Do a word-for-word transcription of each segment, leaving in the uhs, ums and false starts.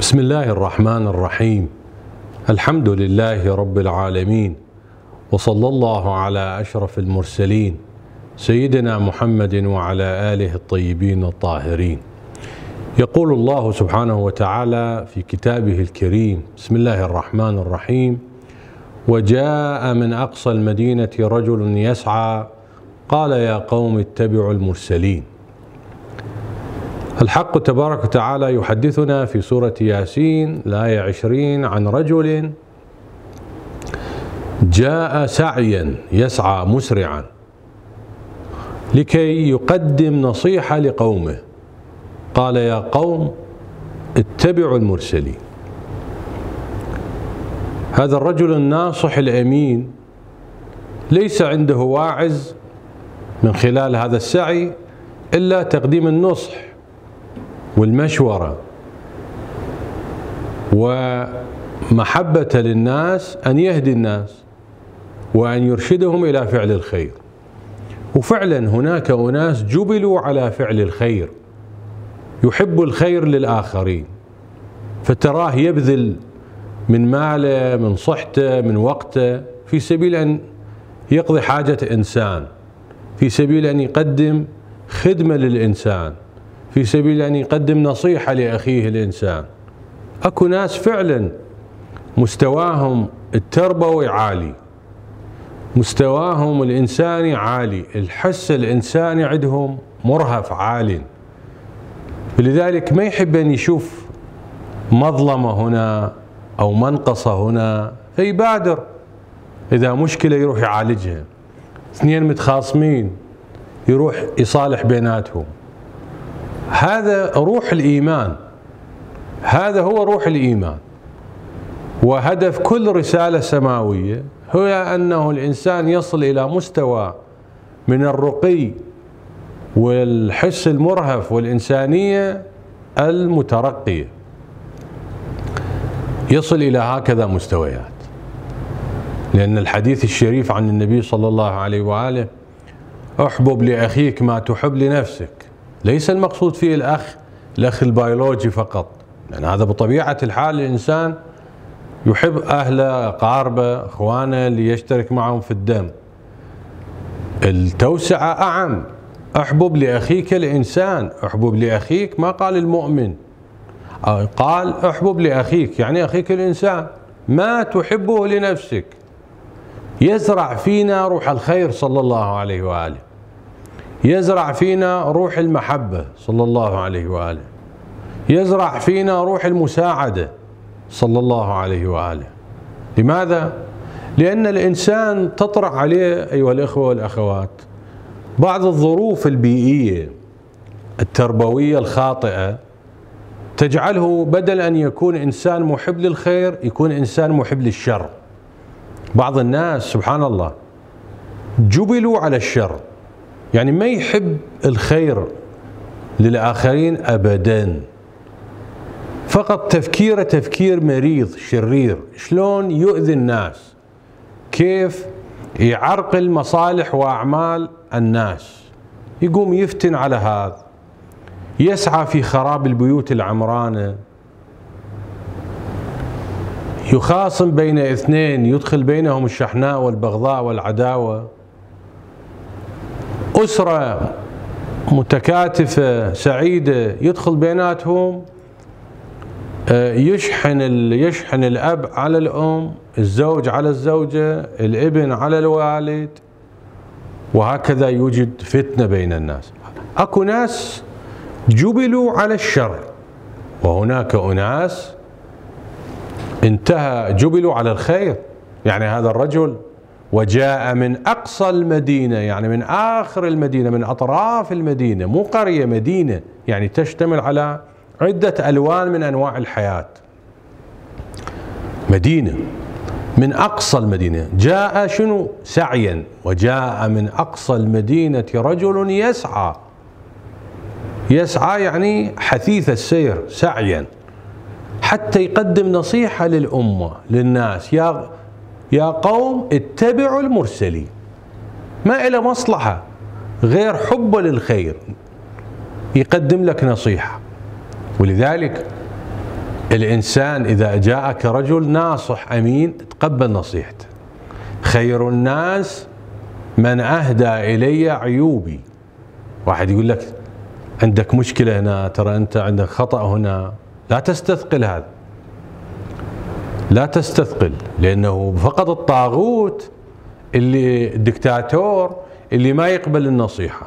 بسم الله الرحمن الرحيم. الحمد لله رب العالمين، وصلى الله على أشرف المرسلين سيدنا محمد وعلى آله الطيبين الطاهرين. يقول الله سبحانه وتعالى في كتابه الكريم: بسم الله الرحمن الرحيم: وجاء من أقصى المدينة رجل يسعى قال يا قوم اتبعوا المرسلين. الحق تبارك وتعالى يحدثنا في سورة ياسين الآية عشرين عن رجل جاء سعيا يسعى مسرعا لكي يقدم نصيحة لقومه، قال يا قوم اتبعوا المرسلين. هذا الرجل الناصح الأمين ليس عنده واعظ من خلال هذا السعي إلا تقديم النصح والمشورة ومحبة للناس، أن يهدي الناس وأن يرشدهم إلى فعل الخير. وفعلا هناك أناس جبلوا على فعل الخير، يحب الخير للآخرين، فتراه يبذل من ماله، من صحته، من وقته في سبيل أن يقضي حاجة إنسان، في سبيل أن يقدم خدمة للإنسان، في سبيل أن يقدم نصيحة لأخيه الإنسان. أكو ناس فعلا مستواهم التربوي عالي، مستواهم الإنساني عالي، الحس الإنساني عندهم مرهف عال، لذلك ما يحب أن يشوف مظلمة هنا أو منقصة هنا فيبادر، إذا مشكلة يروح يعالجها، اثنين متخاصمين يروح يصالح بيناتهم. هذا روح الإيمان، هذا هو روح الإيمان. وهدف كل رسالة سماوية هو أنه الإنسان يصل إلى مستوى من الرقي والحس المرهف والإنسانية المترقية، يصل إلى هكذا مستويات. لأن الحديث الشريف عن النبي صلى الله عليه وآله: احبب لأخيك ما تحب لنفسك. ليس المقصود فيه الأخ الأخ البيولوجي فقط، لأن يعني هذا بطبيعة الحال الإنسان يحب أهله، أقاربه، أخوانه اللي يشترك معهم في الدم. التوسعة أعم: احبب لأخيك الإنسان، احبب لأخيك، ما قال المؤمن، قال احبب لأخيك يعني أخيك الإنسان ما تحبه لنفسك. يزرع فينا روح الخير صلى الله عليه وآله، يزرع فينا روح المحبة صلى الله عليه وآله، يزرع فينا روح المساعدة صلى الله عليه وآله. لماذا؟ لأن الإنسان تطرح عليه أيها الإخوة والأخوات بعض الظروف البيئية التربوية الخاطئة تجعله بدل أن يكون إنسان محب للخير يكون إنسان محب للشر. بعض الناس سبحان الله جبلوا على الشر، يعني ما يحب الخير للآخرين أبدا، فقط تفكيره تفكير مريض شرير، شلون يؤذي الناس، كيف يعرقل مصالح وأعمال الناس، يقوم يفتن على هذا، يسعى في خراب البيوت العمرانة، يخاصم بين اثنين يدخل بينهم الشحناء والبغضاء والعداوة، أسرة متكاتفة سعيدة يدخل بيناتهم يشحن يشحن الأب على الأم، الزوج على الزوجة، الابن على الوالد، وهكذا يوجد فتنة بين الناس. أكو ناس جبلوا على الشر، وهناك أناس انتهى جبلوا على الخير. يعني هذا الرجل وجاء من أقصى المدينة، يعني من آخر المدينة، من أطراف المدينة، مو قرية، مدينة، يعني تشتمل على عدة ألوان من أنواع الحياة. مدينة من أقصى المدينة، جاء شنو؟ سعيا. وجاء من أقصى المدينة رجل يسعى. يسعى يعني حثيث السير، سعيا، حتى يقدم نصيحة للأمة للناس: يا يا قوم اتبعوا المرسلين. ما إلى مصلحة غير حبه للخير، يقدم لك نصيحة. ولذلك الإنسان إذا جاءك رجل ناصح أمين تقبل نصيحته. خير الناس من أهدى إلي عيوبي. واحد يقول لك عندك مشكلة هنا، ترى أنت عندك خطأ هنا، لا تستثقل هذا، لا تستثقل، لأنه فقط الطاغوت اللي الدكتاتور اللي ما يقبل النصيحة.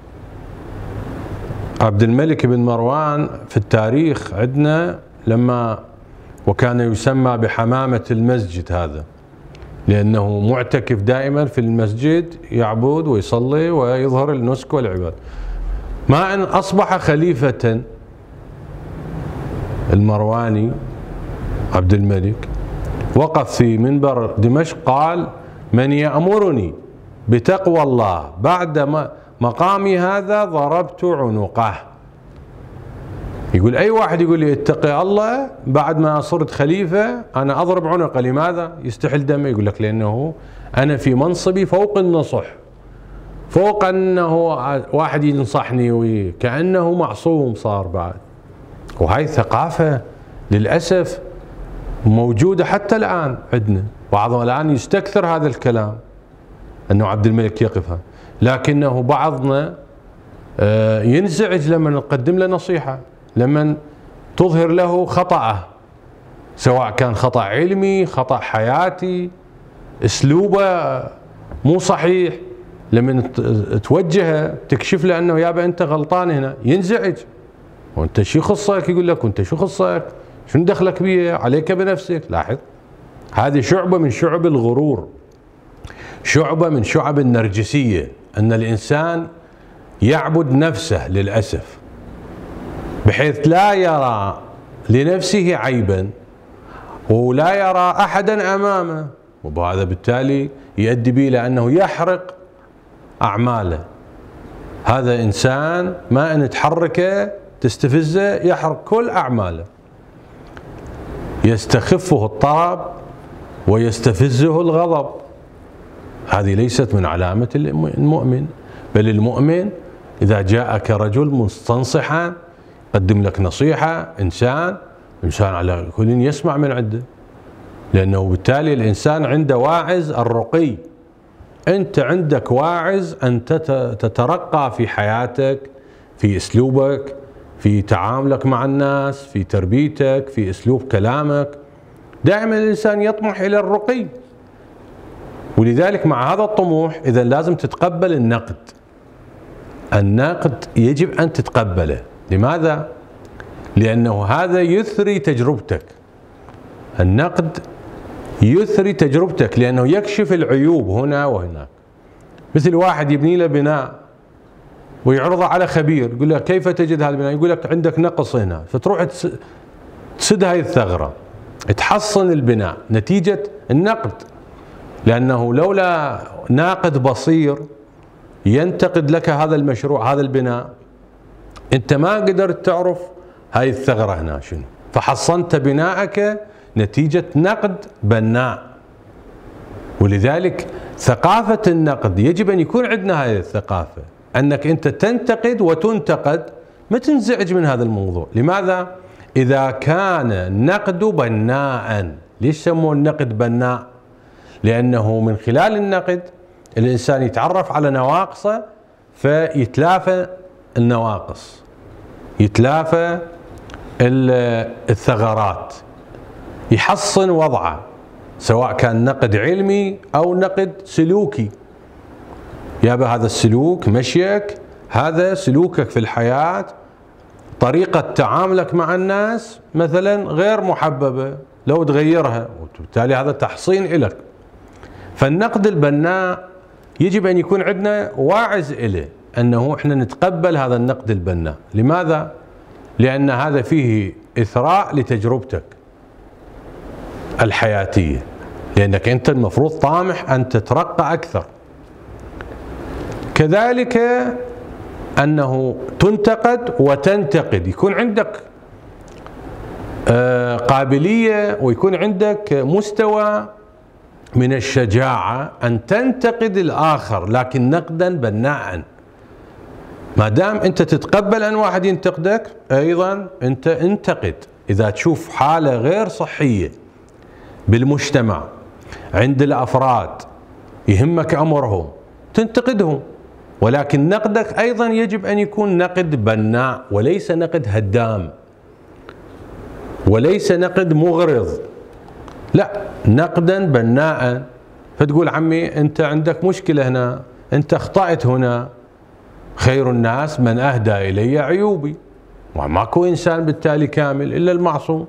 عبد الملك بن مروان في التاريخ عندنا لما وكان يسمى بحمامة المسجد هذا، لأنه معتكف دائما في المسجد يعبد ويصلي ويظهر النسك والعبادة. ما أن أصبح خليفة المرواني عبد الملك وقف في منبر دمشق قال: من يأمرني بتقوى الله بعد مقامي هذا ضربت عنقه. يقول أي واحد يقول لي اتقي الله بعد ما صرت خليفة أنا أضرب عنقه. لماذا؟ يستحل دمه. يقول لك لأنه أنا في منصبي فوق النصح، فوق أنه واحد ينصحني وكأنه معصوم صار بعد. وهي ثقافة للأسف موجودة حتى الآن عندنا، بعضهم الآن يستكثر هذا الكلام أنه عبد الملك يقفها، لكنه بعضنا ينزعج لما نقدم له نصيحة، لما تظهر له خطأه، سواء كان خطأ علمي، خطأ حياتي، اسلوبه مو صحيح، لما توجهه تكشف له انه يابا انت غلطان هنا ينزعج. وانت شو خصك؟ يقول لك وانت شو خصك؟ شنو دخلك بيه؟ عليك بنفسك. لاحظ، هذه شعبة من شعب الغرور، شعبة من شعب النرجسية، ان الانسان يعبد نفسه للأسف بحيث لا يرى لنفسه عيبا ولا يرى أحدا أمامه، وبهذا بالتالي يؤدي به إلى أنه يحرق أعماله. هذا إنسان ما أن تحركه تستفزه يحرق كل أعماله، يستخفه الطرب ويستفزه الغضب. هذه ليست من علامة المؤمن، بل المؤمن إذا جاءك رجل مستنصحا قدم لك نصيحة، إنسان إنسان على كل يسمع من عنده، لأنه بالتالي الإنسان عنده واعز الرقي. أنت عندك واعز أن تترقى في حياتك، في أسلوبك، في تعاملك مع الناس، في تربيتك، في أسلوب كلامك. دائما الإنسان يطمح إلى الرقي، ولذلك مع هذا الطموح إذا لازم تتقبل النقد. النقد يجب أن تتقبله. لماذا؟ لأنه هذا يثري تجربتك. النقد يثري تجربتك لأنه يكشف العيوب هنا وهناك. مثل واحد يبني له بناء ويعرضه على خبير، يقول له كيف تجد هذا البناء؟ يقول لك عندك نقص هنا، فتروح تسد هاي الثغرة، تحصن البناء نتيجة النقد. لأنه لولا ناقد بصير ينتقد لك هذا المشروع، هذا البناء، انت ما قدرت تعرف هاي الثغرة هنا شنو، فحصنت بناءك نتيجة نقد بناء. ولذلك ثقافة النقد يجب أن يكون عندنا هذه الثقافة، أنك أنت تنتقد وتنتقد، ما تنزعج من هذا الموضوع. لماذا؟ إذا كان النقد بناء. ليش سموه النقد بناء؟ لأنه من خلال النقد الإنسان يتعرف على نواقصه فيتلافى النواقص، يتلافى الثغرات، يحصن وضعه، سواء كان نقد علمي أو نقد سلوكي. يابا هذا السلوك مشيك، هذا سلوكك في الحياة، طريقة تعاملك مع الناس مثلا غير محببة، لو تغيرها، وبالتالي هذا تحصين إلك. فالنقد البناء يجب أن يكون عندنا واعز إليه، أنه إحنا نتقبل هذا النقد البناء. لماذا؟ لأن هذا فيه إثراء لتجربتك الحياتية، لأنك أنت المفروض طامح أن تترقى أكثر. كذلك أنه تنتقد وتنتقد، يكون عندك قابلية ويكون عندك مستوى من الشجاعة أن تنتقد الآخر، لكن نقدا بناء. ما دام أنت تتقبل أن واحد ينتقدك، أيضا أنت انتقد. إذا تشوف حالة غير صحية بالمجتمع عند الأفراد يهمك أمرهم تنتقدهم، ولكن نقدك أيضا يجب أن يكون نقد بناء وليس نقد هدام وليس نقد مغرض، لا، نقدا بناء. فتقول عمي أنت عندك مشكلة هنا، أنت أخطأت هنا، خير الناس من أهدى إلي عيوبي، وماكو إنسان بالتالي كامل إلا المعصوم.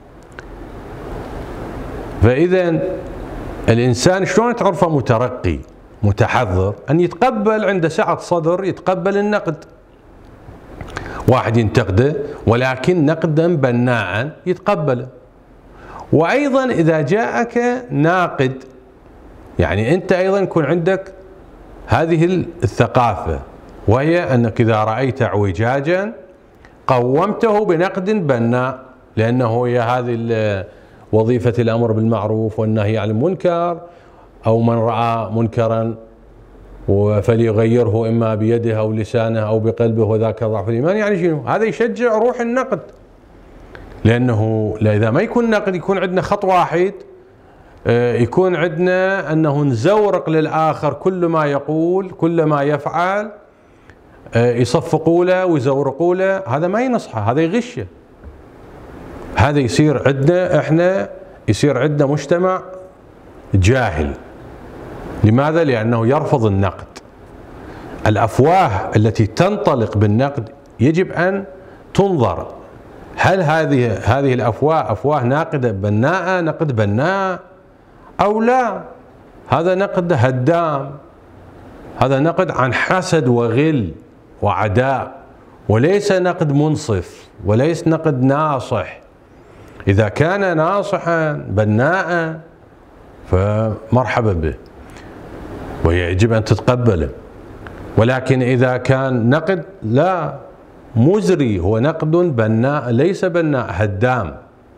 فإذا الإنسان شلون تعرفه مترقي متحضر؟ أن يتقبل عند سعة صدر، يتقبل النقد. واحد ينتقده ولكن نقدا بناء يتقبله. وأيضا إذا جاءك ناقد، يعني أنت أيضا يكون عندك هذه الثقافة، وهي أنك إذا رأيت اعوجاجا قومته بنقد بناء، لأنه هي هذه وظيفة الأمر بالمعروف والنهي عن المنكر، أو من رأى منكرا فليغيره إما بيده أو لسانه أو بقلبه وذاك ضعف الإيمان. يعني شنو؟ هذا يشجع روح النقد، لأنه إذا ما يكون نقد يكون عندنا خط واحد، يكون عندنا أنه نزورق للآخر كل ما يقول كل ما يفعل، يصفقوا له ويزورقوا له. هذا ما ينصحه، هذا يغشه. هذا يصير عندنا احنا يصير عندنا مجتمع جاهل. لماذا؟ لأنه يرفض النقد. الأفواه التي تنطلق بالنقد يجب أن تنظر، هل هذه هذه الأفواه أفواه ناقدة بناء، نقد بناء، أو لا؟ هذا نقد هدام، هذا نقد عن حسد وغل وعداء، وليس نقد منصف وليس نقد ناصح. إذا كان ناصحا بناء فمرحبا به ويجب أن تتقبله، ولكن إذا كان نقد لا مزري، هو نقد بناء ليس بناء، هدام،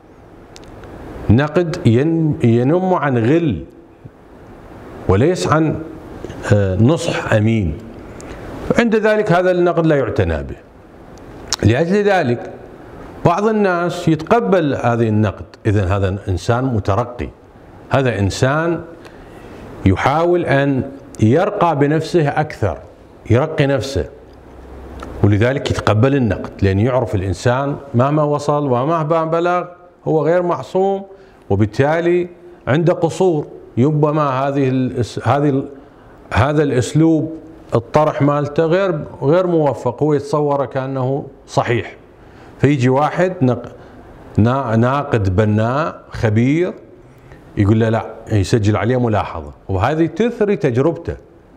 نقد ينم عن غل وليس عن نصح أمين. عند ذلك هذا النقد لا يعتنى به. لأجل ذلك بعض الناس يتقبل هذه النقد. إذن هذا إنسان مترقي، هذا إنسان يحاول أن يرقى بنفسه أكثر، يرقي نفسه، ولذلك يتقبل النقد، لأن يعرف الإنسان مهما وصل ومهما بلغ هو غير معصوم، وبالتالي عنده قصور. ربما هذه هذه هذا الأسلوب الطرح مالته غير غير موفق، هو يتصوره كأنه صحيح، فيجي واحد ناقد بناء خبير يقول له لا، يسجل عليه ملاحظة، وهذه تثري تجربته.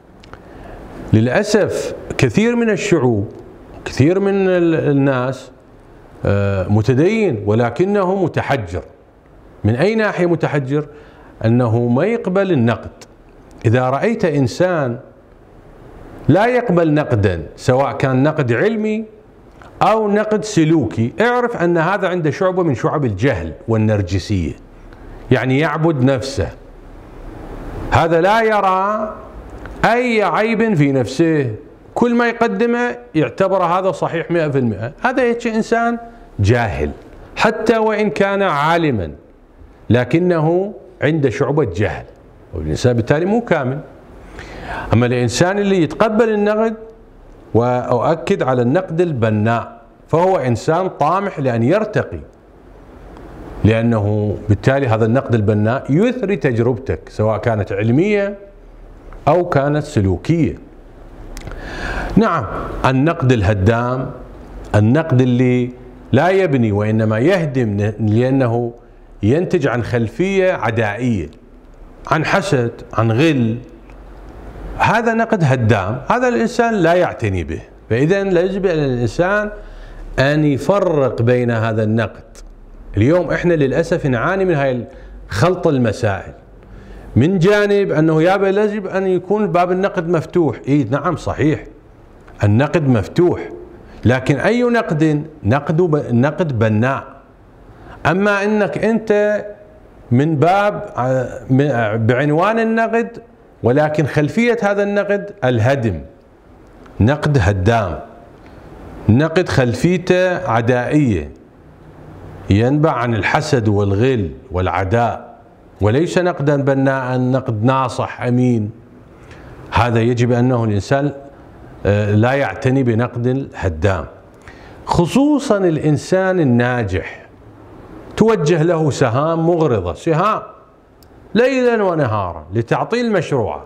للأسف كثير من الشعوب، كثير من الناس متدين ولكنه متحجر. من أي ناحية متحجر؟ أنه ما يقبل النقد. إذا رأيت إنسان لا يقبل نقدا، سواء كان نقد علمي أو نقد سلوكي، اعرف أن هذا عنده شعبة من شعب الجهل والنرجسية، يعني يعبد نفسه. هذا لا يرى أي عيب في نفسه، كل ما يقدمه يعتبر هذا صحيح مئة بالمئة. هذا هيك إنسان جاهل، حتى وإن كان عالما لكنه عنده شعبة جهل، والإنسان بالتالي مو كامل. أما الإنسان اللي يتقبل النقد، وأؤكد على النقد البناء، فهو إنسان طامح لأن يرتقي، لأنه بالتالي هذا النقد البناء يثري تجربتك سواء كانت علمية أو كانت سلوكية. نعم، النقد الهدام، النقد اللي لا يبني وإنما يهدم، لأنه ينتج عن خلفية عدائية، عن حسد، عن غل، هذا نقد هدام، هذا الإنسان لا يعتني به. فإذا يجب على الإنسان أن يفرق بين هذا النقد. اليوم إحنا للأسف نعاني من هاي خلط المسائل. من جانب أنه يابا يجب أن يكون باب النقد مفتوح، إيه نعم صحيح، النقد مفتوح، لكن أي نقد؟ نقد نقد بناء. أما أنك أنت من باب بعنوان النقد، ولكن خلفية هذا النقد الهدم، نقد هدام، نقد خلفيته عدائية، ينبع عن الحسد والغل والعداء، وليس نقدا بناء، نقد ناصح أمين. هذا يجب أنه الإنسان لا يعتني بنقد هدام، خصوصا الإنسان الناجح توجه له سهام مغرضة، سهام ليلا ونهارا لتعطيل مشروعه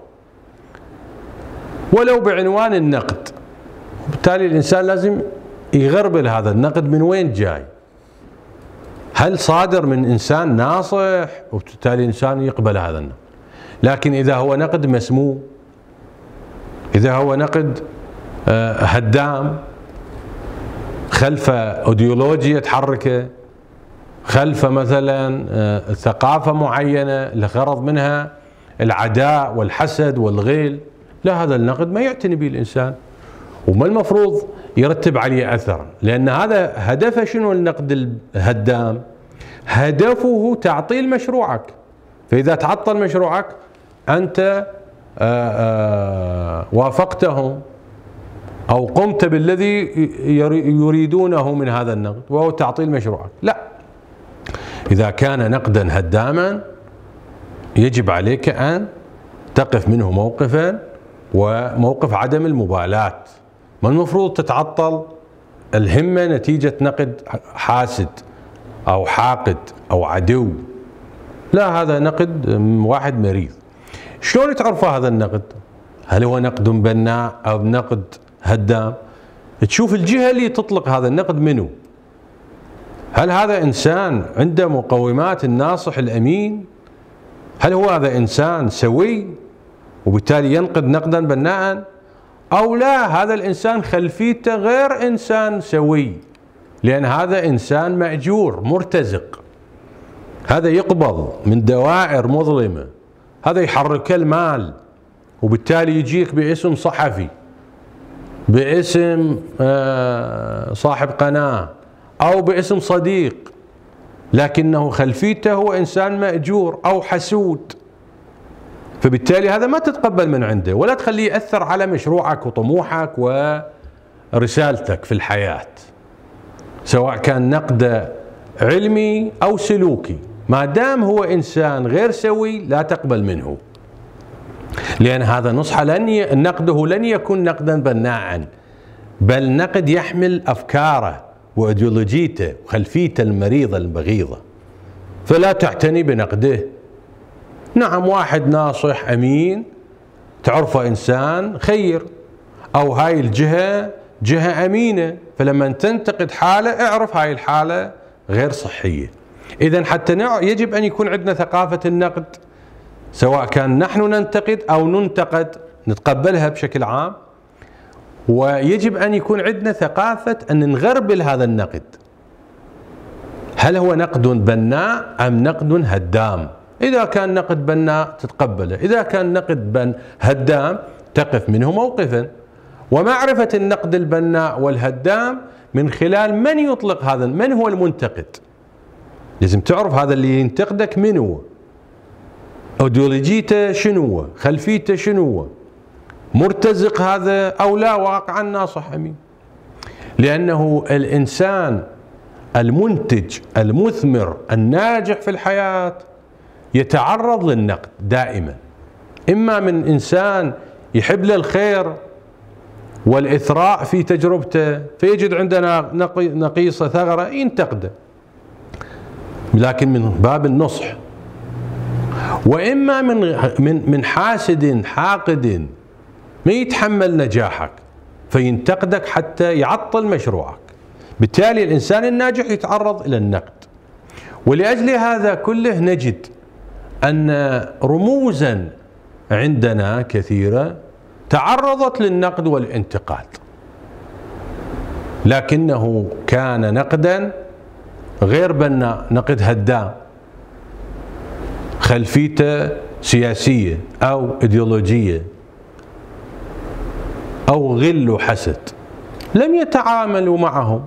ولو بعنوان النقد. وبالتالي الإنسان لازم يغربل هذا النقد من وين جاي، هل صادر من إنسان ناصح؟ وبالتالي الإنسان يقبل هذا النقد. لكن إذا هو نقد مسموم، إذا هو نقد هدام خلف أيديولوجيا تحركه، خلف مثلا ثقافة معينة لغرض منها العداء والحسد والغيل، لا، هذا النقد ما يعتني به الإنسان، وما المفروض يرتب عليه أثر، لأن هذا هدفه شنو؟ النقد الهدام هدفه تعطيل مشروعك. فإذا تعطل مشروعك أنت آآ آآ وافقتهم أو قمت بالذي يريدونه من هذا النقد، وهو تعطيل مشروعك. لا، إذا كان نقدا هداما يجب عليك أن تقف منه موقفا، وموقف عدم المبالاة. ما المفروض تتعطل الهمة نتيجة نقد حاسد أو حاقد أو عدو، لا، هذا نقد واحد مريض. شلون تعرف هذا النقد؟ هل هو نقد بناء أو نقد هدام؟ تشوف الجهة اللي تطلق هذا النقد منه، هل هذا إنسان عنده مقومات الناصح الأمين؟ هل هو هذا إنسان سوي وبالتالي ينقد نقدا بناء؟ أو لا، هذا الإنسان خلفيته غير إنسان سوي، لأن هذا إنسان مأجور مرتزق، هذا يقبض من دوائر مظلمة، هذا يحرك المال، وبالتالي يجيك باسم صحفي، باسم صاحب قناة، أو باسم صديق، لكنه خلفيته هو إنسان مأجور أو حسود. فبالتالي هذا ما تتقبل من عنده، ولا تخليه يأثر على مشروعك وطموحك ورسالتك في الحياة، سواء كان نقد علمي أو سلوكي. ما دام هو إنسان غير سوي لا تقبل منه، لأن هذا نصح لن ي... نقده لن يكون نقدا بناء، بل نقد يحمل أفكاره وأيديولوجيته وخلفيته المريضة البغيضة، فلا تعتني بنقده. نعم، واحد ناصح أمين تعرفه إنسان خير، أو هاي الجهة جهة أمينة، فلما تنتقد حالة اعرف هاي الحالة غير صحية. إذن حتى يجب أن يكون عندنا ثقافة النقد، سواء كان نحن ننتقد أو ننتقد نتقبلها بشكل عام، ويجب أن يكون عندنا ثقافة أن نغربل هذا النقد، هل هو نقد بناء أم نقد هدام؟ إذا كان نقد بناء تتقبله، إذا كان نقد بن هدام تقف منه موقفا. ومعرفة النقد البناء والهدام من خلال من يطلق هذا، من هو المنتقد. لازم تعرف هذا اللي ينتقدك من هو، أيديولوجيته شنو، خلفيته شنو، مرتزق هذا أو لا واقعا ناصح أمين. لأنه الإنسان المنتج المثمر الناجح في الحياة يتعرض للنقد دائما، إما من إنسان يحب له الخير والإثراء في تجربته فيجد عندنا نقيصة ثغرة ينتقده، لكن من باب النصح، وإما من من من حاسد حاقد ما يتحمل نجاحك فينتقدك حتى يعطل مشروعك. بالتالي الإنسان الناجح يتعرض إلى النقد. ولأجل هذا كله نجد أن رموزا عندنا كثيرة تعرضت للنقد والانتقاد، لكنه كان نقدا غير بناء، نقد هدام، خلفيته سياسية أو إيديولوجية أو غل وحسد، لم يتعاملوا معهم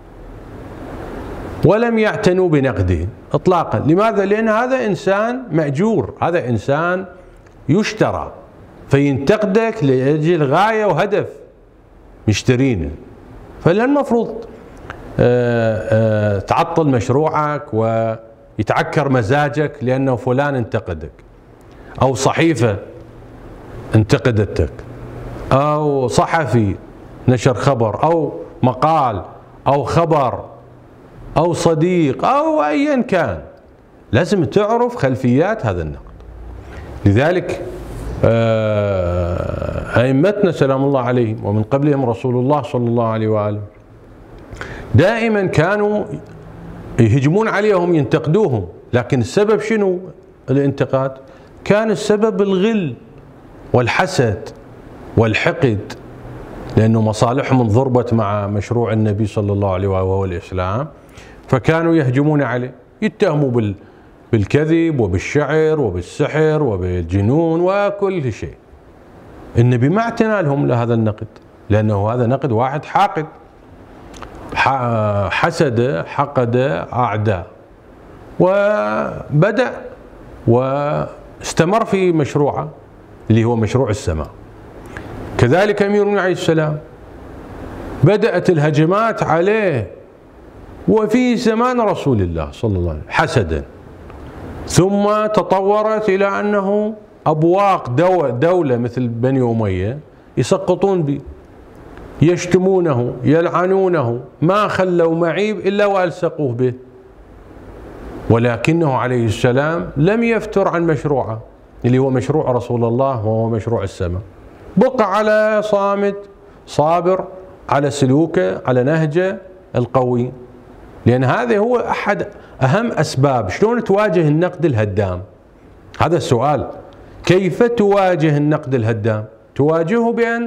ولم يعتنوا بنقده إطلاقا. لماذا؟ لأن هذا إنسان مأجور، هذا إنسان يشترى، فينتقدك لأجل غاية وهدف مشترينه. فلا المفروض تعطل مشروعك ويتعكر مزاجك لأنه فلان انتقدك، أو صحيفة انتقدتك، أو صحفي نشر خبر، أو مقال، أو خبر، أو صديق، أو أيا كان. لازم تعرف خلفيات هذا النقد. لذلك أئمتنا سلام الله عليهم ومن قبلهم رسول الله صلى الله عليه وآله دائما كانوا يهجمون عليهم ينتقدوهم، لكن السبب شنو الانتقاد؟ كان السبب الغل والحسد والحقد، لأنه مصالحهم انضربت مع مشروع النبي صلى الله عليه وآله وهو الإسلام، فكانوا يهجمون عليه، يتهموا بال بالكذب وبالشعر وبالسحر وبالجنون وكل شيء. النبي ما اعتنى لهم لهذا النقد، لأنه هذا نقد واحد حاقد، حسد حقد أعداء، وبدأ واستمر في مشروعه اللي هو مشروع السماء. كذلك أمير المؤمنين عليه السلام بدأت الهجمات عليه وفي زمان رسول الله صلى الله عليه وسلم حسدا، ثم تطورت إلى أنه أبواق دولة مثل بني أمية يسقطون به، يشتمونه، يلعنونه، ما خلوا معيب إلا وألصقوه به، ولكنه عليه السلام لم يفتر عن مشروعه اللي هو مشروع رسول الله وهو مشروع السماء، بقى على صامت صابر على سلوكه على نهجه القوي، لأن هذا هو أحد أهم أسباب شلون تواجه النقد الهدام. هذا السؤال، كيف تواجه النقد الهدام؟ تواجهه بأن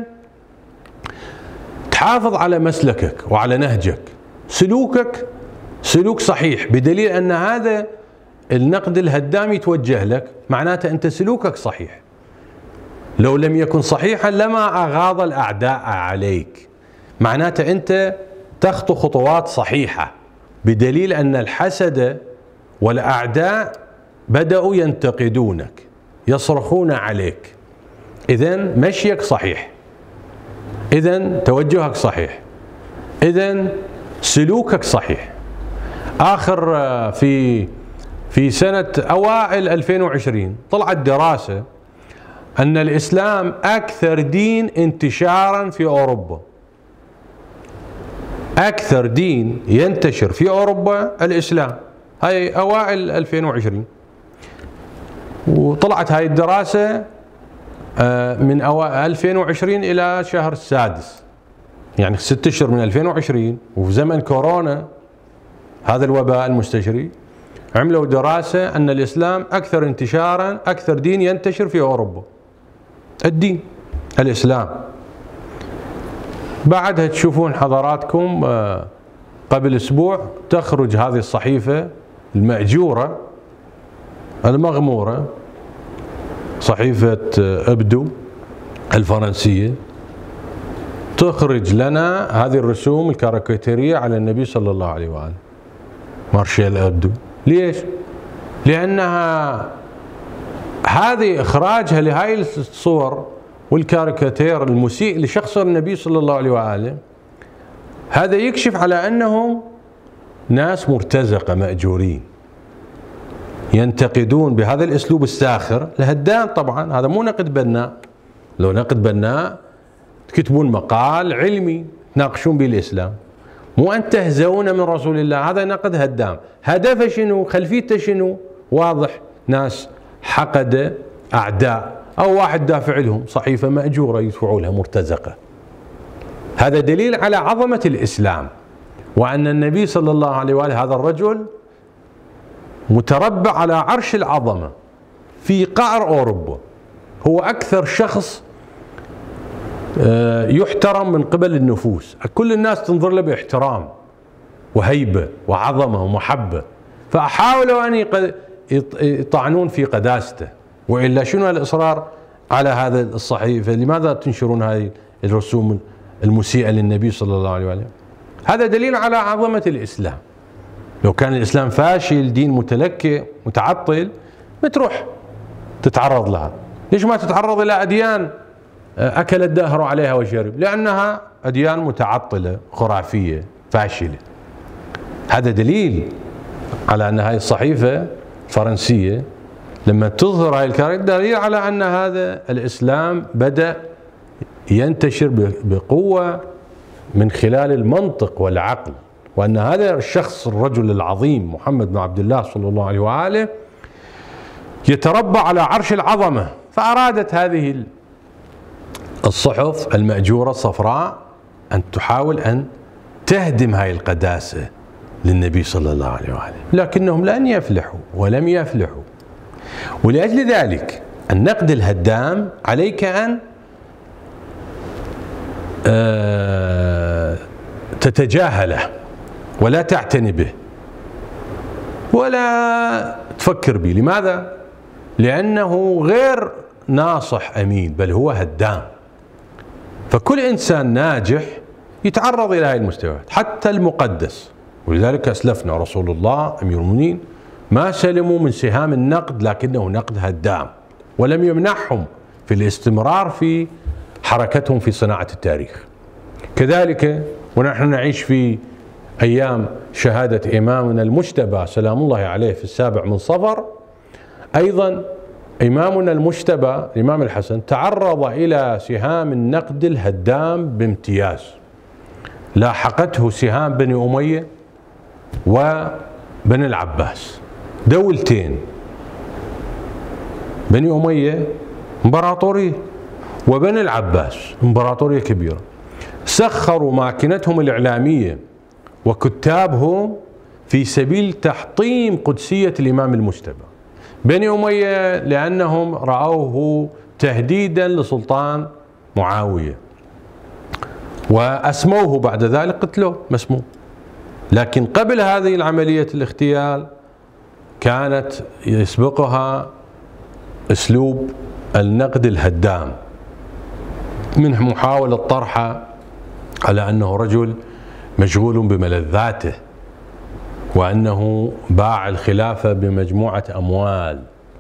تحافظ على مسلكك وعلى نهجك، سلوكك سلوك صحيح، بدليل أن هذا النقد الهدام يتوجه لك معناته أنت سلوكك صحيح. لو لم يكن صحيحا لما أغاض الأعداء عليك، معناته أنت تخطو خطوات صحيحة، بدليل أن الحسد والأعداء بدأوا ينتقدونك يصرخون عليك، إذن مشيك صحيح، إذن توجهك صحيح، إذن سلوكك صحيح. آخر في في سنة أوائل ألفين وعشرين طلعت دراسة أن الإسلام أكثر دين انتشارا في أوروبا، أكثر دين ينتشر في أوروبا الإسلام، هاي أوائل ألفين وعشرين. وطلعت هاي الدراسة من أوائل ألفين وعشرين إلى شهر السادس، يعني ست أشهر من ألفين وعشرين، وفي زمن كورونا هذا الوباء المستشري عملوا دراسة أن الإسلام أكثر انتشارا، أكثر دين ينتشر في أوروبا الدين الإسلام. بعدها تشوفون حضراتكم قبل أسبوع تخرج هذه الصحيفة المأجورة المغمورة، صحيفة أبدو الفرنسية، تخرج لنا هذه الرسوم الكاريكاتيرية على النبي صلى الله عليه وآله، مارشال أبدو. ليش؟ لأنها هذه إخراجها لهذه الصور والكاريكاتير المسيء لشخص النبي صلى الله عليه وآله، هذا يكشف على أنهم ناس مرتزقة مأجورين ينتقدون بهذا الأسلوب الساخر الهدام. طبعا هذا مو نقد بناء، لو نقد بناء تكتبون مقال علمي تناقشون به الإسلام، مو أن تهزؤون من رسول الله. هذا نقد هدام، هدفه شنو؟ خلفيته شنو؟ واضح، ناس حقد أعداء، أو واحد دافع لهم، صحيفة مأجورة يدفعوا لها مرتزقة. هذا دليل على عظمة الإسلام، وأن النبي صلى الله عليه وآله هذا الرجل متربع على عرش العظمة في قعر أوروبا، هو أكثر شخص يحترم من قبل النفوس، كل الناس تنظر له باحترام وهيبة وعظمة ومحبة، فحاولوا أن يطعنون في قداسته. وإلا شنو الإصرار على هذا الصحيفة؟ لماذا تنشرون هذه الرسوم المسيئة للنبي صلى الله عليه وسلم؟ هذا دليل على عظمة الإسلام. لو كان الإسلام فاشل، دين متلكئ متعطل، ما تروح تتعرض لها. ليش ما تتعرض إلى أديان أكل الدهر عليها وشرب؟ لأنها أديان متعطلة خرافية فاشلة. هذا دليل على أن هذه الصحيفة الفرنسية لما تظهر هذه الكاريكاتير دليل على أن هذا الإسلام بدأ ينتشر بقوة من خلال المنطق والعقل، وأن هذا الشخص الرجل العظيم محمد بن عبد الله صلى الله عليه وآله يتربع على عرش العظمة. فأرادت هذه الصحف المأجورة الصفراء أن تحاول أن تهدم هذه القداسة للنبي صلى الله عليه وآله، لكنهم لن يفلحوا ولم يفلحوا. ولأجل ذلك النقد الهدام عليك أن تتجاهله ولا تعتني به ولا تفكر به. لماذا؟ لأنه غير ناصح أمين، بل هو هدام. فكل إنسان ناجح يتعرض إلى هذه المستويات، حتى المقدس. ولذلك أسلفنا رسول الله أمير المؤمنين ما سلموا من سهام النقد، لكنه نقد هدام ولم يمنعهم في الاستمرار في حركتهم في صناعة التاريخ. كذلك ونحن نعيش في أيام شهادة إمامنا المجتبى سلام الله عليه في السابع من صفر، أيضا إمامنا المجتبى الإمام الحسن تعرض إلى سهام النقد الهدام بامتياز. لاحقته سهام بني أمية وبني العباس، دولتين. بني أمية امبراطورية وبني العباس امبراطورية كبيرة، سخروا ماكنتهم الإعلامية وكتابهم في سبيل تحطيم قدسية الإمام المجتبى. بني أمية لأنهم رأوه تهديدا لسلطان معاوية وأسموه بعد ذلك قتلوه مسموم. لكن قبل هذه العملية الاغتيال كانت يسبقها أسلوب النقد الهدام، من محاولة طرحه على أنه رجل مشغول بملذاته، وأنه باع الخلافة بمجموعة أموال،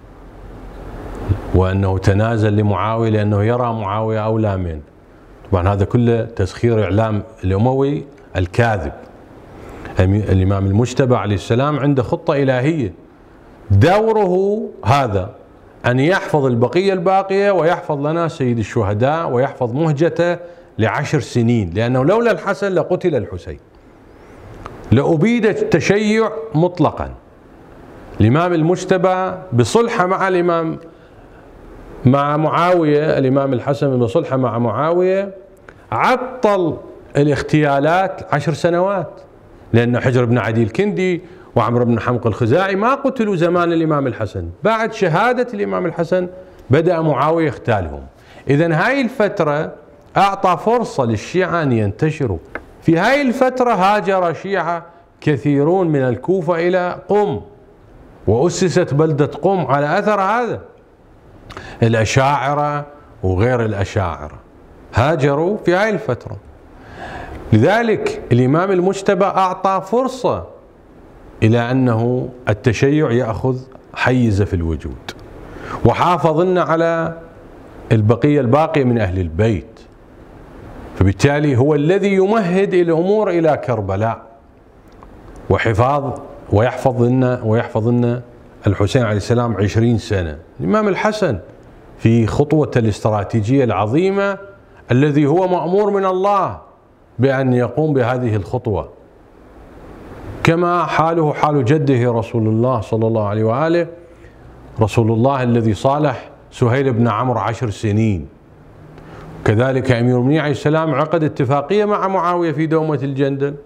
وأنه تنازل لمعاوية لأنه يرى معاوية أولى منه. طبعا هذا كله تسخير إعلام الأموي الكاذب. الإمام المجتبى عليه السلام عنده خطة إلهية، دوره هذا أن يحفظ البقية الباقية ويحفظ لنا سيد الشهداء ويحفظ مهجته لعشر سنين، لأنه لولا الحسن لقتل الحسين، لأبيد التشيع مطلقا. الإمام المجتبى بصلحة مع الإمام مع معاوية، الإمام الحسن بصلحة مع معاوية عطل الاغتيالات عشر سنوات، لأن حجر بن عدي الكندي وعمر بن حمق الخزاعي ما قتلوا زمان الإمام الحسن، بعد شهادة الإمام الحسن بدأ معاوية يغتالهم. إذن هاي الفترة أعطى فرصة للشيعة أن ينتشروا. في هاي الفترة هاجر شيعة كثيرون من الكوفة إلى قم، وأسست بلدة قم على أثر هذا. الأشاعرة وغير الأشاعرة هاجروا في هاي الفترة. لذلك الإمام المجتبى أعطى فرصة إلى أنه التشيع يأخذ حيزة في الوجود، وحافظنا على البقية الباقية من أهل البيت. فبالتالي هو الذي يمهد الأمور إلى كربلاء وحفاظ ويحفظ لنا ويحفظ لنا الحسين عليه السلام عشرين سنة. الإمام الحسن في خطوة الاستراتيجية العظيمة الذي هو مأمور من الله بأن يقوم بهذه الخطوة، كما حاله حال جده رسول الله صلى الله عليه وآله، رسول الله الذي صالح سهيل بن عمرو عشر سنين. كذلك أمير المؤمنين عليه السلام عقد اتفاقية مع معاوية في دومة الجندل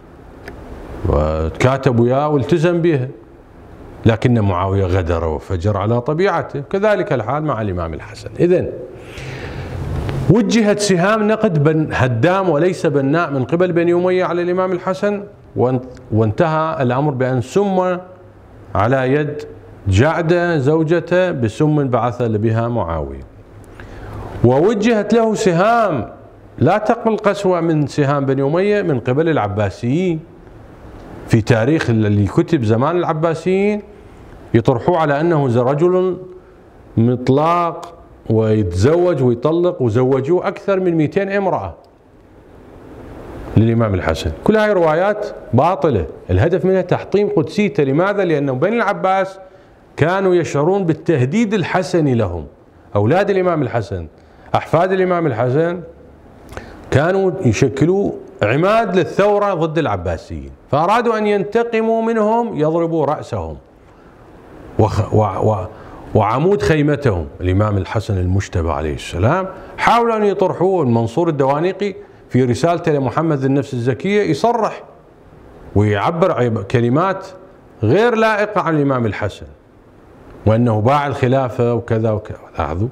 وتكاتب وياه والتزم بها، لكن معاوية غدر وفجر على طبيعته. كذلك الحال مع الإمام الحسن. إذن وجهت سهام نقد بن هدام وليس بناء من قبل بني أمية على الإمام الحسن، وانتهى الأمر بأن سم على يد جعدة زوجته بسم بعث بها معاوية. ووجهت له سهام لا تقل قسوة من سهام بني أمية من قبل العباسيين. في تاريخ اللي كتب زمان العباسيين يطرحوه على أنه رجل مطلاق ويتزوج ويطلق، وزوجوه أكثر من مئتين امرأة. للإمام الحسن. كل هاي روايات باطلة، الهدف منها تحطيم قدسيته. لماذا؟ لأنه بني العباس كانوا يشعرون بالتهديد الحسني لهم. أولاد الإمام الحسن، أحفاد الإمام الحسن، كانوا يشكلوا عماد للثورة ضد العباسيين، فأرادوا أن ينتقموا منهم، يضربوا رأسهم وخ و و وعمود خيمتهم. الإمام الحسن المجتبى عليه السلام حاولوا أن يطرحوه. المنصور الدوانيقي في رسالته لمحمد النفس الزكية يصرح ويعبر كلمات غير لائقة عن الإمام الحسن، وأنه باع الخلافة وكذا وكذا. لاحظوا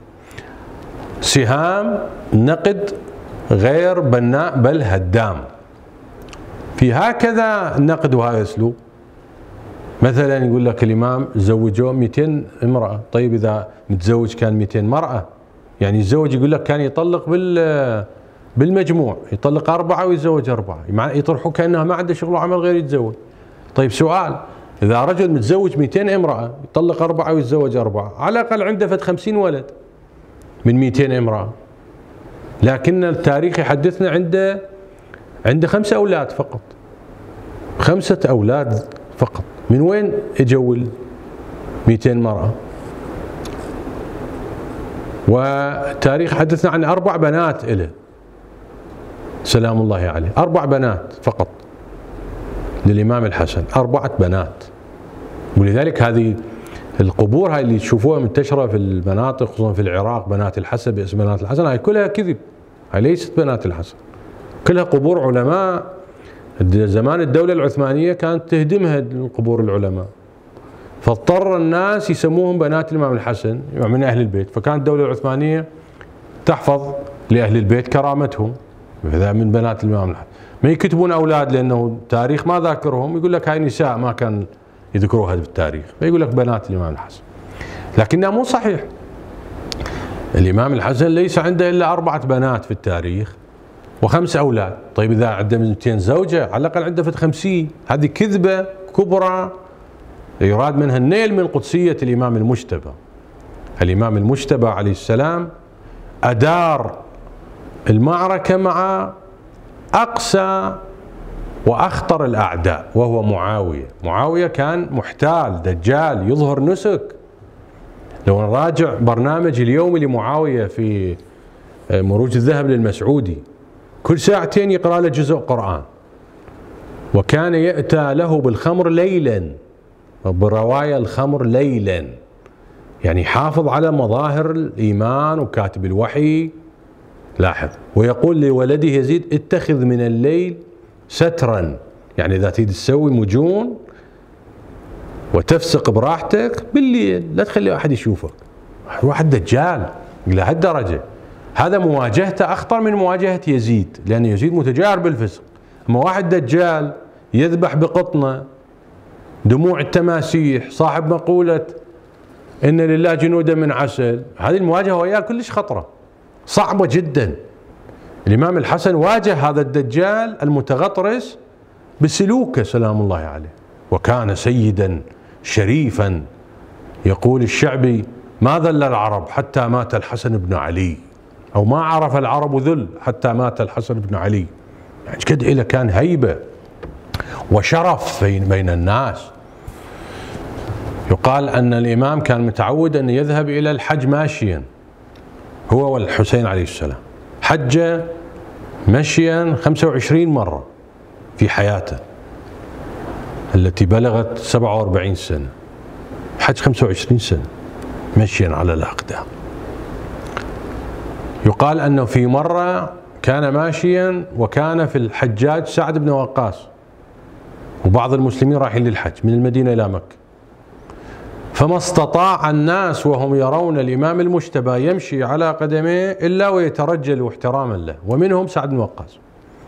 سهام نقد غير بناء بل هدام. في هكذا النقد وهذا الأسلوب. مثلا يقول لك الإمام زوجوه مئتين امرأة، طيب إذا متزوج كان مئتين مرأة، يعني الزوج يقول لك كان يطلق بال بالمجموع، يطلق أربعة ويتزوج أربعة، يطرحوا كأنها ما عنده شغل وعمل غير يتزوج. طيب سؤال، إذا رجل متزوج مئتين امرأة يطلق أربعة ويتزوج أربعة، على الأقل عنده فد خمسين ولد من مئتين امرأة، لكن التاريخ يحدثنا عنده عنده خمسة أولاد فقط، خمسة أولاد فقط. من وين اجوا مئتين مرأة؟ والتاريخ حدثنا عن أربع بنات له سلام الله عليه، أربع بنات فقط للإمام الحسن، أربعة بنات. ولذلك هذه القبور هاي اللي تشوفوها منتشرة في المناطق خصوصا في العراق، بنات الحسن باسم بنات الحسن، هاي كلها كذب، هاي ليست بنات الحسن، كلها قبور علماء. زمان الدولة العثمانية كانت تهدمها قبور العلماء، فاضطر الناس يسموهم بنات الإمام الحسن من أهل البيت، فكانت الدولة العثمانية تحفظ لأهل البيت كرامتهم، فذا من بنات الإمام الحسن. ما يكتبون أولاد لأنه التاريخ ما ذاكرهم، يقول لك هاي نساء ما كان يذكروها بالتاريخ، فيقول لك بنات الإمام الحسن، لكنها مو صحيح. الإمام الحسن ليس عنده إلا أربعة بنات في التاريخ وخمس أولاد. طيب إذا عنده مئتين زوجة على الأقل عنده فد خمسين، هذه كذبة كبرى يراد منها النيل من قدسية الإمام المجتبى. الإمام المجتبى عليه السلام أدار المعركة مع أقسى وأخطر الأعداء وهو معاوية. معاوية كان محتال دجال يظهر نسك. لو نراجع برنامج اليومي لمعاوية في مروج الذهب للمسعودي، كل ساعتين يقرأ له جزء قرآن، وكان يأتى له بالخمر ليلا، برواية الخمر ليلا، يعني حافظ على مظاهر الإيمان وكاتب الوحي. لاحظ، ويقول لولده يزيد اتخذ من الليل سترا، يعني إذا تريد تسوي مجون وتفسق براحتك بالليل لا تخلي أحد يشوفك. واحد دجال إلى هالدرجة، هذا مواجهته أخطر من مواجهة يزيد، لأن يزيد متجاهر بالفسق، أما واحد دجال يذبح بقطنة، دموع التماسيح، صاحب مقولة إن لله جنودا من عسل، هذه المواجهة وياه كلش خطرة صعبة جدا. الإمام الحسن واجه هذا الدجال المتغطرس بسلوكه سلام الله عليه، وكان سيدا شريفا. يقول الشعبي: ما ذل العرب حتى مات الحسن بن علي، أو ما عرف العرب ذل حتى مات الحسن بن علي. يعني قد إله كان هيبة وشرف بين الناس. يقال أن الإمام كان متعود أن يذهب إلى الحج ماشيا هو والحسين عليه السلام، حج مشيا خمسة وعشرين مرة في حياته التي بلغت سبعة وأربعين سنة، حج خمسة وعشرين سنة مشيا على الأقدام. يقال أنه في مرة كان ماشيا وكان في الحجاج سعد بن وقاص وبعض المسلمين رايحين للحج من المدينة إلى مكة، فما استطاع الناس وهم يرون الإمام المجتبى يمشي على قدميه إلا ويترجلوا احتراما له، ومنهم سعد بن وقاص.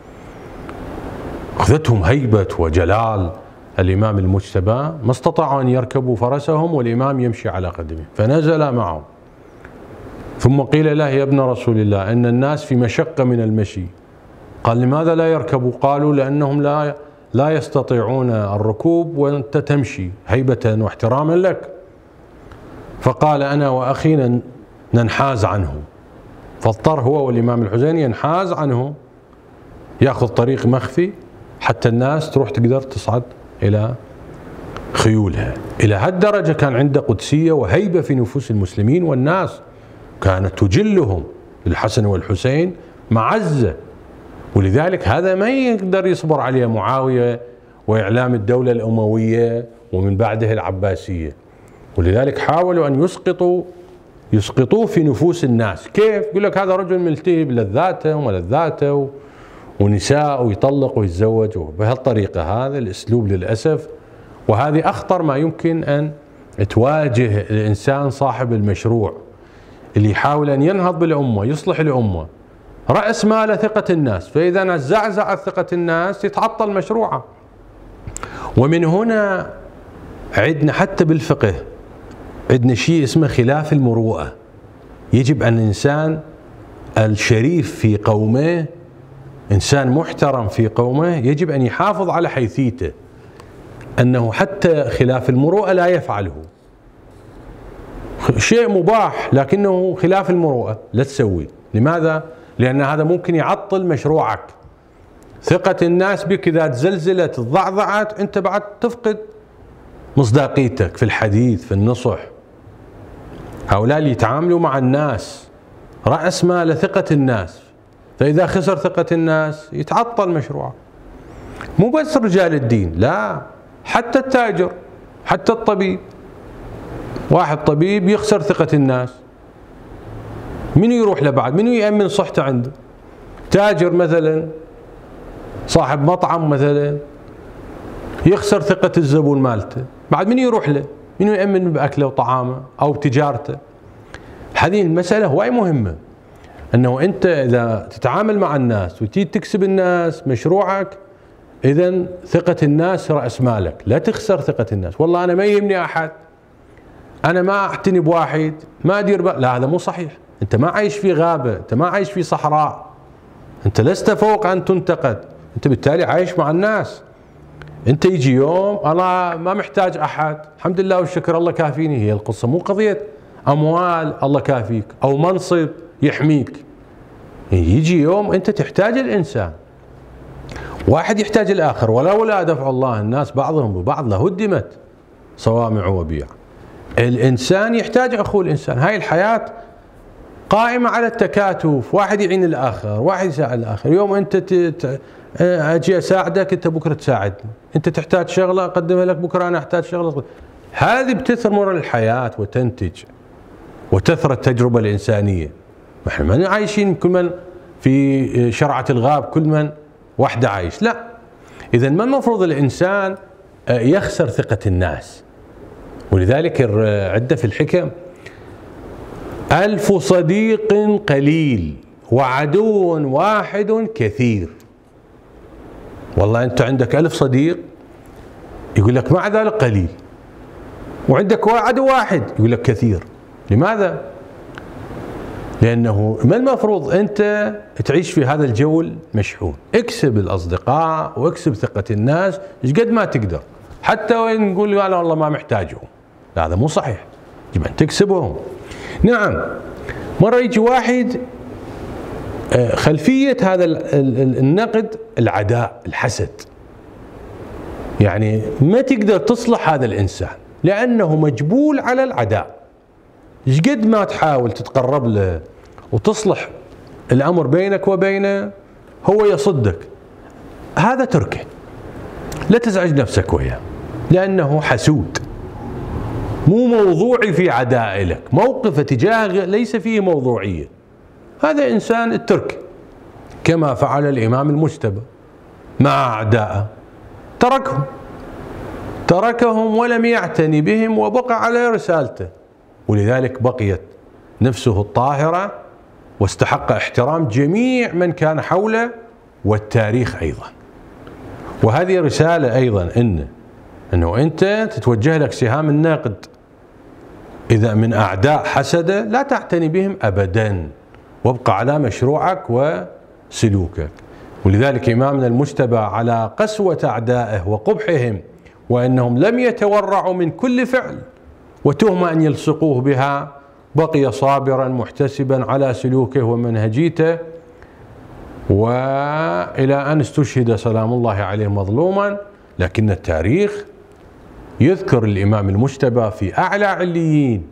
أخذتهم هيبة وجلال الإمام المجتبى، ما استطاعوا أن يركبوا فرسهم والإمام يمشي على قدمه، فنزل معهم. ثم قيل له: يا ابن رسول الله، إن الناس في مشقة من المشي. قال: لماذا لا يركبوا؟ قالوا: لأنهم لا لا يستطيعون الركوب وأنت تمشي هيبة واحتراما لك. فقال: أنا وأخينا ننحاز عنه، فاضطر هو والإمام الحسين ينحاز عنه ياخذ طريق مخفي حتى الناس تروح تقدر تصعد إلى خيولها. إلى هالدرجة كان عنده قدسية وهيبة في نفوس المسلمين، والناس كانت تجلهم الحسن والحسين معزة. ولذلك هذا ما يقدر يصبر عليه معاوية وإعلام الدولة الأموية ومن بعدها العباسية، ولذلك حاولوا أن يسقطوا يسقطوه في نفوس الناس. كيف؟ يقول لك هذا رجل ملتهي بلذاته وملذاته ونساء ويطلق ويتزوج بهالطريقة. هذا الأسلوب للأسف، وهذه أخطر ما يمكن أن تواجه الإنسان صاحب المشروع اللي يحاول أن ينهض بالأمة، يصلح الأمة. رأس ماله ثقة الناس، فإذا زعزعت ثقة الناس يتعطل مشروعه. ومن هنا عندنا حتى بالفقه عندنا شيء اسمه خلاف المروءة. يجب أن الإنسان الشريف في قومه، إنسان محترم في قومه، يجب أن يحافظ على حيثيته، أنه حتى خلاف المروءة لا يفعله. شيء مباح لكنه خلاف المروءة لا تسويه. لماذا؟ لأن هذا ممكن يعطل مشروعك. ثقة الناس بك إذا تزلزلت تضعضعت، أنت بعد تفقد مصداقيتك في الحديث في النصح. هؤلاء اللي يتعاملوا مع الناس رأس مال ثقة الناس، فإذا خسر ثقة الناس يتعطل مشروعه. مو بس رجال الدين، لا، حتى التاجر، حتى الطبيب. واحد طبيب يخسر ثقة الناس، منو يروح له بعد؟ منو يأمن صحته عنده؟ تاجر مثلا، صاحب مطعم مثلا، يخسر ثقة الزبون مالته، بعد منو يروح له؟ منو يأمن بأكله وطعامه أو بتجارته؟ هذه المسألة هواي مهمة، أنه أنت إذا تتعامل مع الناس وتيجي تكسب الناس مشروعك، إذن ثقة الناس رأس مالك، لا تخسر ثقة الناس. والله أنا ما يهمني أحد، أنا ما أعتني بواحد، ما أدير بقى. لا، هذا مو صحيح. أنت ما عايش في غابة، أنت ما عايش في صحراء، أنت لست فوق أن تنتقد، أنت بالتالي عايش مع الناس. أنت يجي يوم أنا ما محتاج أحد، الحمد لله والشكر، الله كافيني. هي القصة مو قضية أموال الله كافيك أو منصب يحميك. يجي يوم أنت تحتاج الإنسان، واحد يحتاج الآخر. ولولا دفع الله الناس بعضهم ببعض لهدمت صوامع وبيع. الإنسان يحتاج أخوه الإنسان. هاي الحياة قائمة على التكاتف، واحد يعين الآخر، واحد يساعد الآخر. يوم أنت ت... أجي أساعدك، أنت بكرة تساعدني. أنت تحتاج شغلة أقدمها لك، بكرة أنا أحتاج شغلة. هذه بتثمر الحياة وتنتج وتثرى التجربة الإنسانية. نحن ما عايشين كل من في شرعة الغاب، كل من وحده عايش، لا. إذا ما المفروض الإنسان يخسر ثقة الناس. ولذلك عدة في الحكم: ألف صديق قليل وعدو واحد كثير. والله أنت عندك ألف صديق يقول لك مع ذلك قليل، وعندك عدو واحد يقول لك كثير. لماذا؟ لأنه ما المفروض أنت تعيش في هذا الجو المشحون. اكسب الأصدقاء واكسب ثقة الناس ايش قد ما تقدر، حتى وإن نقول أنا والله ما محتاجهم. لا، هذا مو صحيح، يجب أن تكسبهم. نعم، مرة يجي واحد خلفية هذا النقد العداء، الحسد، يعني ما تقدر تصلح هذا الإنسان لأنه مجبول على العداء. ايش قد ما تحاول تتقرب له وتصلح الأمر بينك وبينه هو يصدك. هذا تركه، لا تزعج نفسك وياه، لأنه حسود، مو موضوعي في عداء لك، موقفه تجاهه ليس فيه موضوعية. هذا إنسان الترك، كما فعل الإمام المجتبى مع أعدائه، تركهم تركهم ولم يعتني بهم وبقى على رسالته. ولذلك بقيت نفسه الطاهرة واستحق احترام جميع من كان حوله والتاريخ أيضا. وهذه رسالة أيضا إن أنه أنت تتوجه لك سهام النقد إذا من أعداء حسده، لا تعتني بهم أبدا، وابقى على مشروعك وسلوكك. ولذلك إمامنا المجتبى على قسوة أعدائه وقبحهم، وأنهم لم يتورعوا من كل فعل وتهمة أن يلصقوه بها، بقي صابرا محتسبا على سلوكه ومنهجيته، وإلى أن استشهد سلام الله عليه مظلوما. لكن التاريخ يذكر الإمام المجتبى في أعلى عليين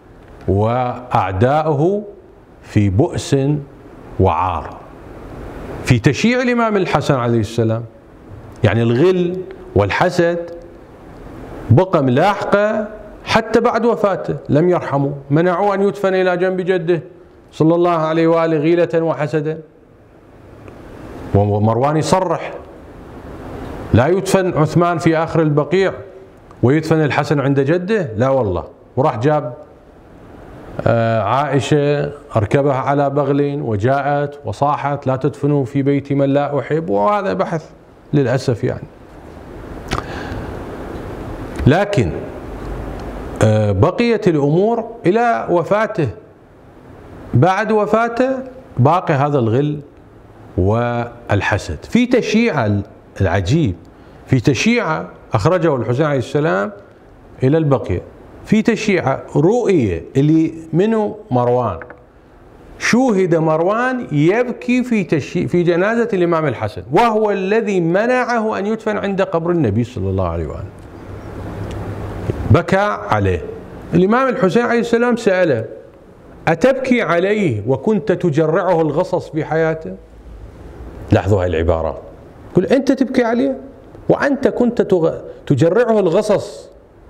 وأعداؤه في بؤس وعار، في تشييع الإمام الحسن عليه السلام. يعني الغل والحسد بقى ملاحقة حتى بعد وفاته، لم يرحموا، منعوا أن يدفن إلى جنب جده صلى الله عليه وآله غيلة وحسدا. ومروان يصرح لا يدفن عثمان في آخر البقيع ويدفن الحسن عند جده، لا والله. وراح جاب عائشة أركبها على بغل وجاءت وصاحت لا تدفنوا في بيت من لا أحب، وهذا بحث للأسف يعني. لكن بقيت الأمور إلى وفاته، بعد وفاته باقي هذا الغل والحسد. في تشييع العجيب، في تشييع أخرجه الحسين عليه السلام إلى البقيع، في تشييع رؤية اللي منه مروان، شوهد مروان يبكي في تشييع في جنازة الإمام الحسن، وهو الذي منعه أن يدفن عند قبر النبي صلى الله عليه وآله. بكى عليه. الإمام الحسين عليه السلام سأله: أتبكي عليه وكنت تجرعه الغصص في حياته؟ لاحظوا هاي العبارة، يقول أنت تبكي عليه وأنت كنت تجرعه الغصص،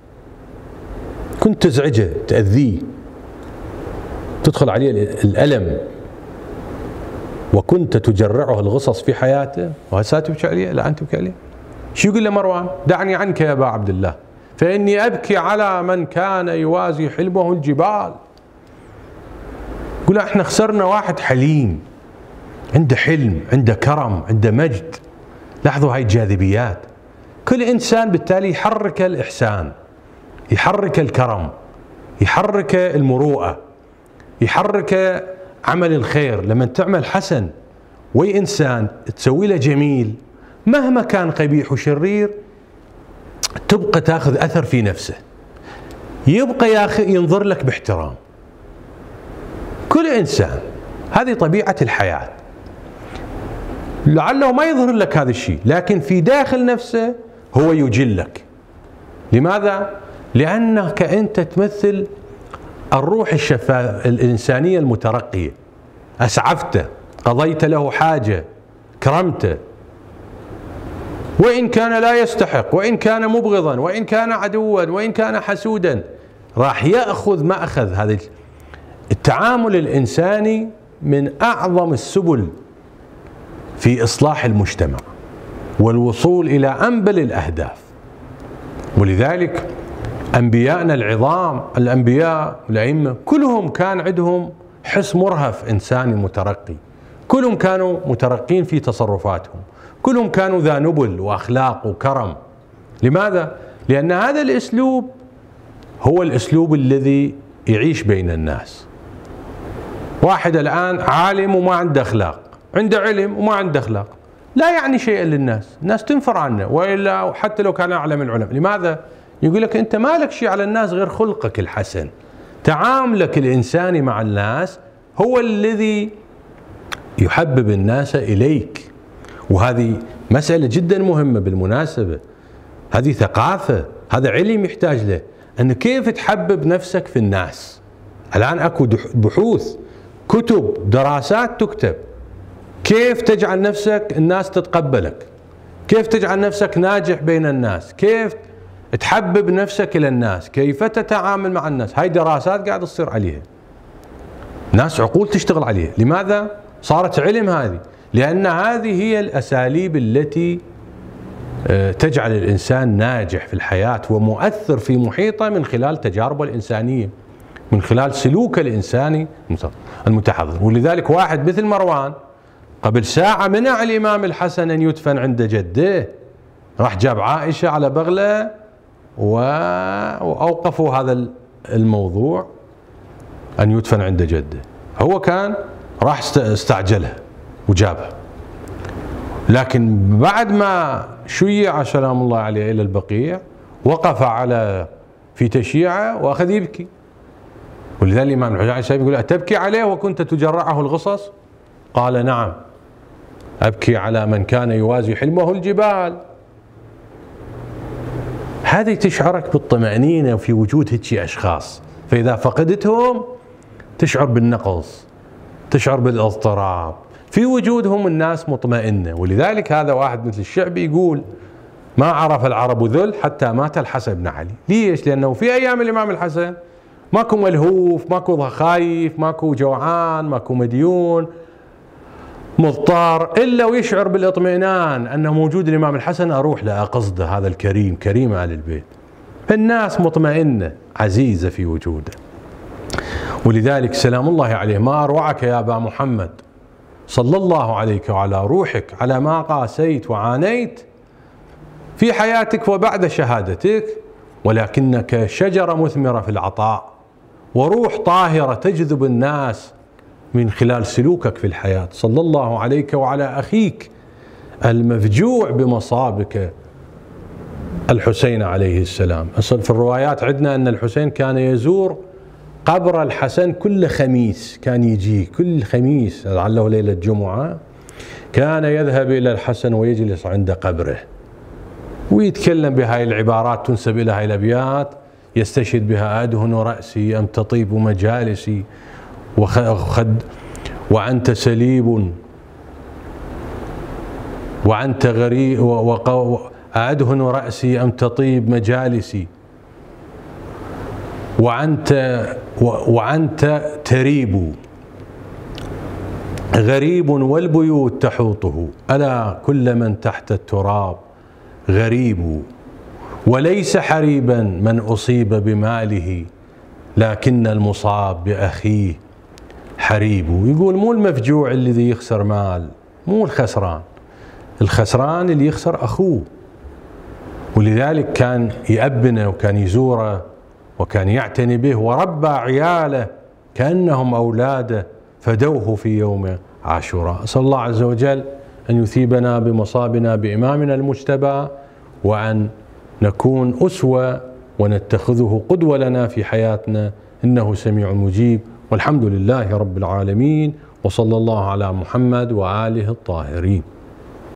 كنت تزعجه، تأذيه، تدخل عليه الألم، وكنت تجرعه الغصص في حياته، وهسه تبكي عليه؟ لا أنت تبكي عليه. شو يقول له مروان؟ دعني عنك يا أبا عبد الله فإني أبكي على من كان يوازي حلمه الجبال. يقول احنا خسرنا واحد حليم، عنده حلم، عنده كرم، عنده مجد. لاحظوا هاي الجاذبيات. كل إنسان بالتالي يحرك الإحسان، يحرك الكرم، يحرك المروءة، يحرك عمل الخير. لما تعمل حسن وي إنسان تسوي له جميل، مهما كان قبيح وشرير تبقى تاخذ أثر في نفسه، يبقى يا أخي ينظر لك باحترام. كل إنسان، هذه طبيعة الحياة. لعله ما يظهر لك هذا الشيء، لكن في داخل نفسه هو يجلك. لماذا؟ لأنك أنت تمثل الروح الشفاف الإنسانية المترقية. أسعفته، قضيت له حاجة، كرمته، وإن كان لا يستحق، وإن كان مبغضا، وإن كان عدوا، وإن كان حسودا، راح يأخذ مأخذ. هذا التعامل الإنساني من أعظم السبل في إصلاح المجتمع والوصول إلى أنبل الأهداف. ولذلك أنبياءنا العظام، الأنبياء والأئمة كلهم كان عندهم حس مرهف إنساني مترقي، كلهم كانوا مترقين في تصرفاتهم، كلهم كانوا ذا نبل وأخلاق وكرم. لماذا؟ لأن هذا الأسلوب هو الأسلوب الذي يعيش بين الناس. واحد الآن عالم وما عنده أخلاق، عنده علم وما عنده أخلاق، لا يعني شيئا للناس، الناس تنفر عنه، وإلا حتى لو كان أعلم العلماء. لماذا؟ يقول لك أنت ما لك شيء على الناس غير خلقك الحسن، تعاملك الإنساني مع الناس هو الذي يحبب الناس إليك. وهذه مسألة جدا مهمة بالمناسبة، هذه ثقافة، هذا علم يحتاج له، أن كيف تحبب نفسك في الناس. الآن أكو بحوث، كتب، دراسات تكتب كيف تجعل نفسك الناس تتقبلك، كيف تجعل نفسك ناجح بين الناس، كيف تحبب نفسك إلى الناس، كيف تتعامل مع الناس. هاي دراسات قاعد تصير عليها، ناس عقول تشتغل عليها. لماذا؟ صارت علم هذه، لأن هذه هي الأساليب التي تجعل الإنسان ناجح في الحياة ومؤثر في محيطه من خلال تجاربه الإنسانية، من خلال سلوكه الإنساني المتحضر. ولذلك واحد مثل مروان قبل ساعة منع الإمام الحسن أن يدفن عند جده، راح جاب عائشة على بغلة وأوقفوا هذا الموضوع أن يدفن عند جده. هو كان راح استعجلها وجابها، لكن بعد ما شيع سلام الله عليه إلى البقيع وقف على في تشييعه وأخذ يبكي. ولذلك الإمام الحسين عليه السلام يقول: أتبكي عليه وكنت تجرعه الغصص؟ قال: نعم. أبكي على من كان يوازي حلمه الجبال. هذه تشعرك بالطمأنينة في وجود هيك أشخاص، فإذا فقدتهم تشعر بالنقص، تشعر بالاضطراب. في وجودهم الناس مطمئنة. ولذلك هذا واحد مثل الشعبي يقول: ما عرف العرب ذل حتى مات الحسن بن علي. ليش؟ لأنه في أيام الإمام الحسن ماكو ملهوف، ماكو خايف، ماكو جوعان، ماكو مديون مضطر، إلا ويشعر بالاطمئنان أنه موجود الإمام الحسن، أروح لأقصده، هذا الكريم كريم آل البيت. الناس مطمئنة عزيزة في وجوده. ولذلك سلام الله عليه ما أروعك يا أبا محمد صلى الله عليك وعلى روحك على ما قاسيت وعانيت في حياتك وبعد شهادتك، ولكنك شجرة مثمرة في العطاء وروح طاهرة تجذب الناس من خلال سلوكك في الحياة. صلى الله عليك وعلى أخيك المفجوع بمصابك الحسين عليه السلام. أصل في الروايات عندنا أن الحسين كان يزور قبر الحسن كل خميس، كان يجي كل خميس لعله ليلة جمعة، كان يذهب إلى الحسن ويجلس عند قبره ويتكلم بهاي العبارات تنسب إلى هاي الأبيات، يستشهد بها: أدهن رأسي أم تطيب مجالسي وخد وأنت سليب وأنت غريب، أدهن رأسي أم تطيب مجالسي وأنت وأنت تريب، غريب والبيوت تحوطه، ألا كل من تحت التراب غريب، وليس حريبا من أصيب بماله لكن المصاب بأخيه حريب. يقول مو المفجوع الذي يخسر مال، مو الخسران، الخسران اللي يخسر أخوه. ولذلك كان يأبنه وكان يزوره وكان يعتني به وربى عياله كأنهم أولاده فدوه في يوم عاشوراء. أسأل الله عز وجل أن يثيبنا بمصابنا بإمامنا المجتبى، وأن نكون أسوة ونتخذه قدوة لنا في حياتنا، إنه سميع مجيب. والحمد لله رب العالمين، وصلى الله على محمد وآله الطاهرين.